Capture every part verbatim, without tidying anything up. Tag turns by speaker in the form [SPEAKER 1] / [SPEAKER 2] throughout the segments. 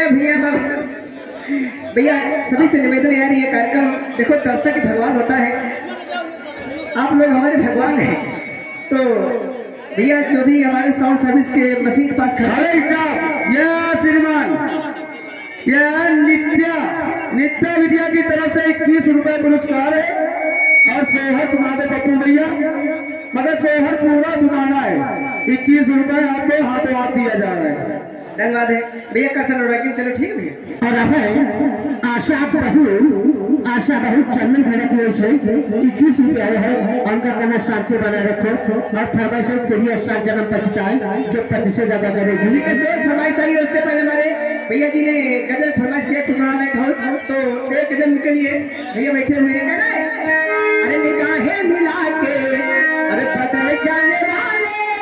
[SPEAKER 1] ए भैया बाबा भैया सभी से निवेदन है यार, ये कार्यक्रम देखो दर्शक भगवान होता है, आप लोग हमारे भगवान हैं। तो भैया जो भी हमारे साउंड सर्विस के मशीन के पास खड़े
[SPEAKER 2] ये श्रीमान ये नित्या नित्या विद्या की तरफ से इक्कीस रुपए पुरस्कार है और सोहर चुना दे पप्पू भैया, मगर सोहर पूरा चुनाना है। इक्कीस रुपए आपको हाथों हाथ दिया जा रहा है।
[SPEAKER 1] धन्यवाद है भैया का चलो रखिए, चलो ठीक है भैया।
[SPEAKER 2] और अब है आशा बहू आशा बहू चंदन खड़े की ओर से इक्कीस रुपया है, उनका कहना शांति बनाए रखो और फरमाइश तेरी अच्छा जन्म पछताए जो पति से ज्यादा करेगी।
[SPEAKER 1] फरमाइश आई है, उससे पहले हमारे भैया जी ने गजल फरमाइश किया कुशवाहा लाइट हाउस, तो एक गजल उनके लिए भैया बैठे हुए हैं। कहना है अरे निगाहें मिला के अरे बदल जाने वाले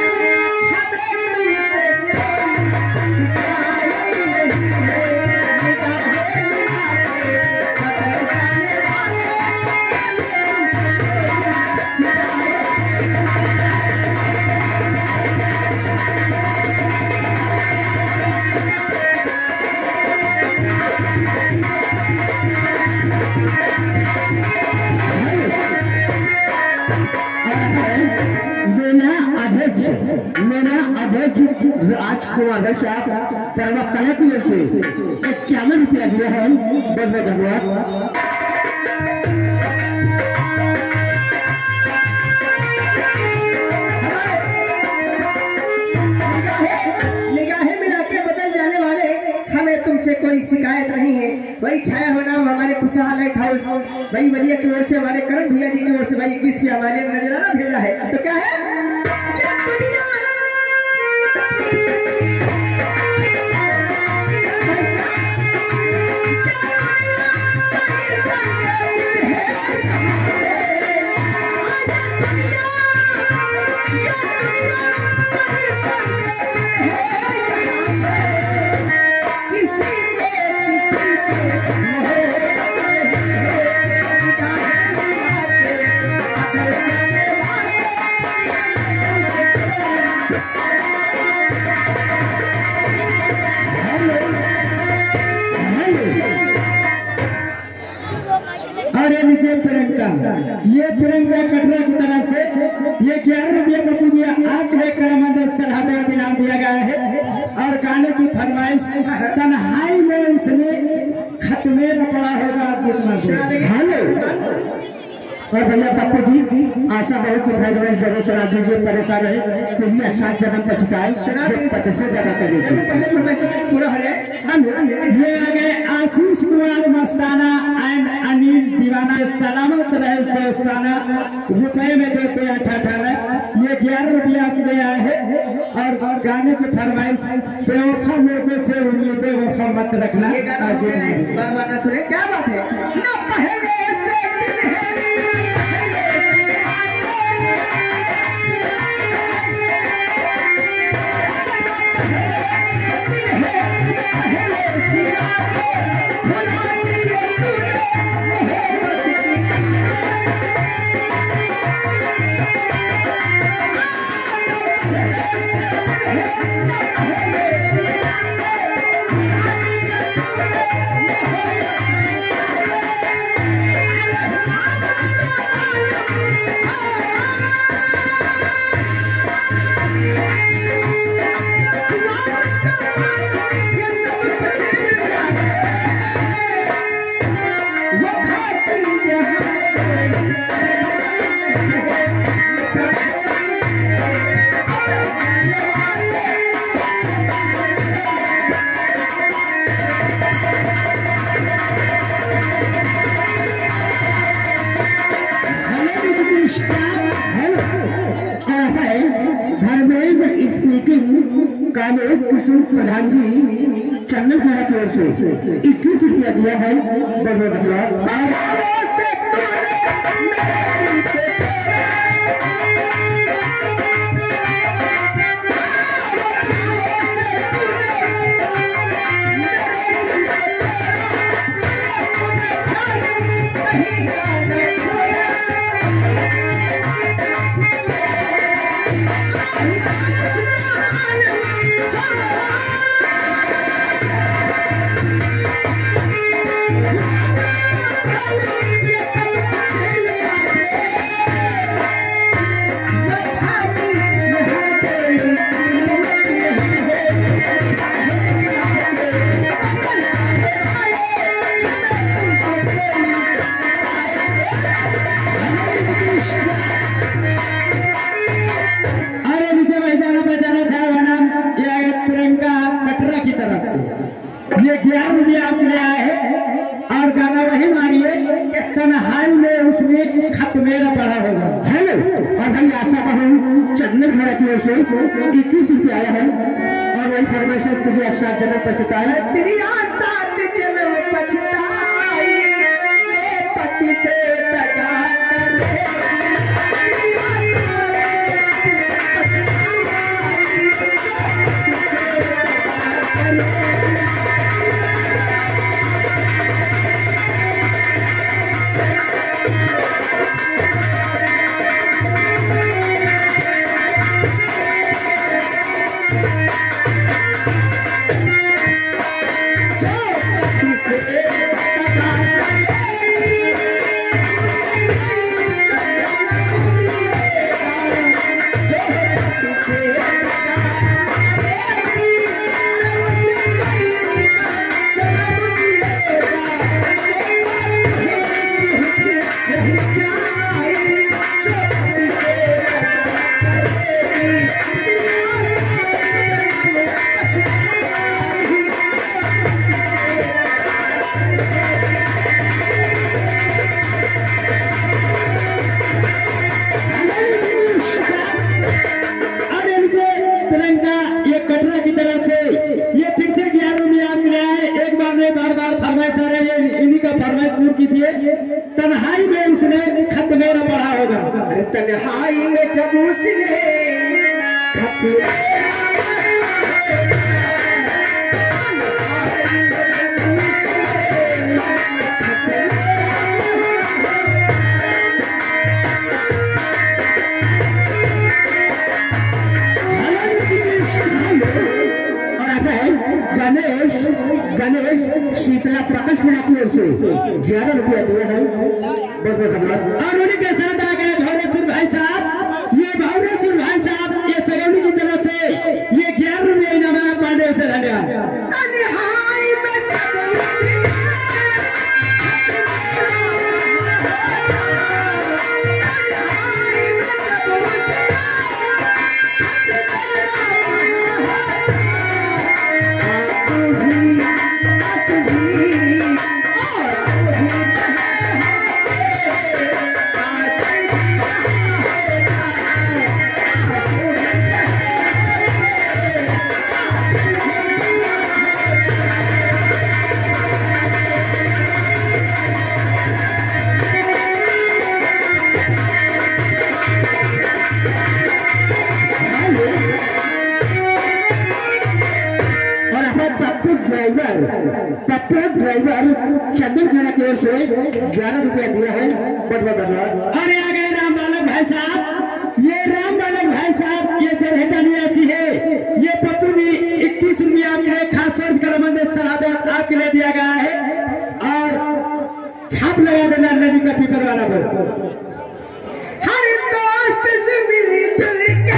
[SPEAKER 2] राजकुमार भाई साहब परवक्ता की ओर से इक्यावन रुपया दिया है। बहुत बहुत धन्यवाद।
[SPEAKER 1] निगाहें मिला के बदल जाने वाले, हमें तुमसे कोई शिकायत नहीं है। वही छाया हो नाम हमारे कुशवाहा लाइट हाउस भाई बलिया की ओर से हमारे करण भैया जी की ओर से भाई इक्कीस रुपया हमारे नजराना भेजा है। तो क्या है
[SPEAKER 2] ये प्रियंका कटरा की तरफ से ये ग्यारह रुपये पप्पू जी आप लेकर मंदिर चढ़ाते हुए इनाम दिया गया है। और गाने की फरमाइश तन्हाई में इसने खत्मे न पड़ा होगा। हेलो और भैया पप्पू जी आशा बहू की फरमाइश जरूर सुना दीजिए। परेशान है तो ये सात जन्म पछताए पति से ज्यादा करेगी।
[SPEAKER 1] पूरा हो जाए।
[SPEAKER 2] ये आ गए आशीष कुमार मस्ताना एंड अनिल दीवाना। सलामत रहे दोस्ताना, रुपए में देते अठाठाना। ये ग्यारह रुपया के आए है और गाने की फरमाइश बेवफा मोटे से उम्मीदें वफा मत रखना।
[SPEAKER 1] बार बार ना सुने, क्या बात है ना पहले से दिन है
[SPEAKER 2] प्रधान जी चंदन खाना की ओर से इक्कीस रुपया दिया है। बहुत बहुत धन्यवाद। से ये ग्यारह रुपया आपके लिए आए हैं और गाना वही मारिए तन्हाई में उसने खत मेरा पढ़ा होगा।
[SPEAKER 3] हेलो और भाई आशा बहु चंदन घड़ा की ओर से इक्कीस रुपया आया है और वही फरमाइश तुझे आशा जन्म पछताए
[SPEAKER 1] तेरी आशा जन्म पछताई जे पति से दगा करे
[SPEAKER 2] तन्हाई में उसने खत मेरा पढ़ा होगा।
[SPEAKER 1] अरे तन्हाई में जब उसने खत
[SPEAKER 3] गणेश गणेश शीतला प्रकाश मीणा की ओर से ग्यारह रुपया दिया है बहुत बहुत धन्यवाद।
[SPEAKER 2] और उन्हीं के साथ आ गए भौरेश्वर भाई साहब। ये भौरेश्वर भाई साहब ये सगौनी की तरफ से ये ग्यारह रुपया इनाम पांडे से धन्यवाद।
[SPEAKER 3] ड्राइवर पप्पू ड्राइवर चंदन खाना की ओर से ग्यारह रुपया दिया है बहुत बहुत धन्यवाद।
[SPEAKER 2] अरे आ गए राम बालक भाई साहब। ये राम बालक भाई साहब ये चरहटा निवासी है। ये पप्पू जी इक्कीस रुपया आपके लिए खास तौर से मंदिर शहादत आपके लिए दिया गया है और छाप लगा देना नदी का पीपर वाला पर।
[SPEAKER 1] हर दोस्त से मिली जुल के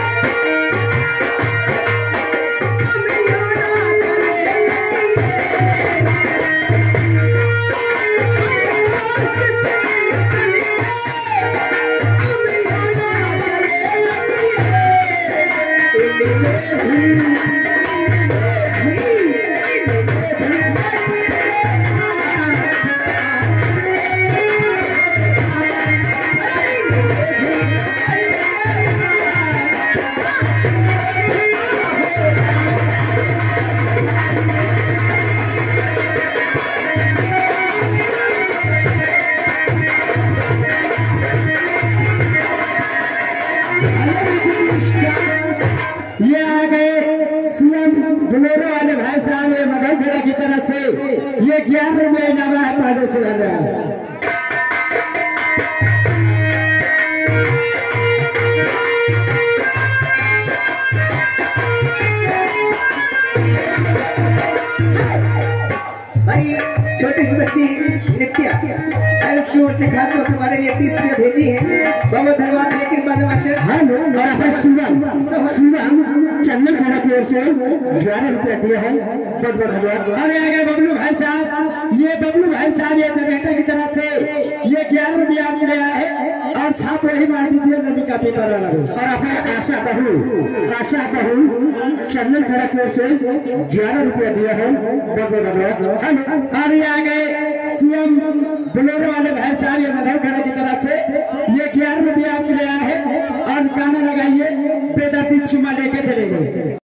[SPEAKER 2] ये आ गए सीएम बोलेरो वाले भाई साहब ये मगरखड़ा की तरफ से ये ग्यारह रुपया इनाम है पांडे से धन्यवाद।
[SPEAKER 1] भाई छोटी सी बच्ची नित्या और उसकी ओर से खास तौर से हमारे लिए तीस रुपया भेजी है बहुत बहुत धन्यवाद। लेकिन मास्टर
[SPEAKER 3] हेलो मेरा है शिवम शिवम चंदन खाना की ओर से ग्यारह रुपया दिया है बहुत बहुत धन्यवाद।
[SPEAKER 2] अरे आ गए बबलू भाई साहब। ये बबलू भाई साहब ये जगह की तरफ से ये ग्यारह रुपया आपके लिए आए हैं और छाप वही मार दीजिए नदी का पेपर वाला भी।
[SPEAKER 3] और अपने आशा बहू आशा बहू चंदन खड़ा की ओर से ग्यारह रुपया दिया है। बहुत बहुत धन्यवाद।
[SPEAKER 2] हम और ये आ गए सीएम बोलेरो वाले भाई साहब ये मधर खड़ा की तरफ से